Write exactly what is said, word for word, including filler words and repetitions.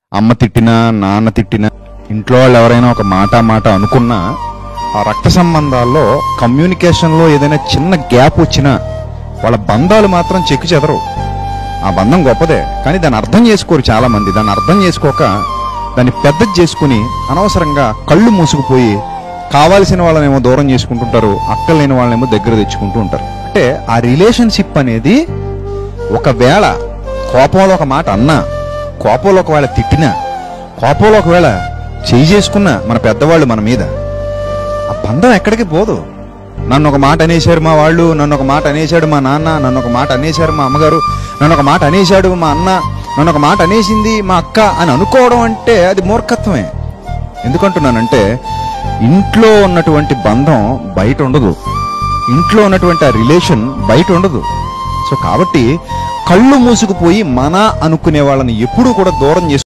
అమ్మ తిట్టినా నాన్న తిట్టినా ఇంట్లో వాళ్ళు ఎవరైనా ఒక మాట మాట అనుకున్నా ఆ రక్త సంబంధాల్లో కమ్యూనికేషన్లో ఏదైనా చిన్న గ్యాప్ వచ్చినా వాళ్ళ బంధాలు మాత్రం చెక్కు చెదరు. ఆ బంధం గొప్పదే, కానీ దాన్ని అర్థం చేసుకోరు చాలా మంది. దాన్ని అర్థం చేసుకోక దాన్ని పెద్దది చేసుకుని అనవసరంగా కళ్ళు మూసుకుపోయి కావాల్సిన వాళ్ళనేమో దూరం చేసుకుంటుంటారు, అక్కలేని వాళ్ళనేమో దగ్గర తెచ్చుకుంటూ ఉంటారు. అంటే ఆ రిలేషన్షిప్ అనేది ఒకవేళ కోపంలో ఒక మాట అన్నా, కోపంలో ఒకవేళ తిట్టినా, కోపంలో ఒకవేళ చేయి చేసుకున్నా మన పెద్దవాళ్ళు మన మీద, ఆ బంధం ఎక్కడికి పోదు. నన్ను ఒక మాట అనేశారు మా వాళ్ళు, నన్ను ఒక మాట అనేశాడు మా నాన్న, నన్ను ఒక మాట అనేశారు మా అమ్మగారు, నన్ను ఒక మాట అనేశాడు మా అన్న, నన్ను ఒక మాట అనేసింది మా అక్క అని అనుకోవడం అంటే అది మూర్ఖత్వమే. ఎందుకంటున్నానంటే ఇంట్లో ఉన్నటువంటి బంధం బయట ఉండదు, ఇంట్లో ఉన్నటువంటి ఆ రిలేషన్ బయట ఉండదు. సో కాబట్టి కళ్ళు మూసుకుపోయి మన అనుకునే వాళ్ళని ఎప్పుడూ కూడా దూరం చేసు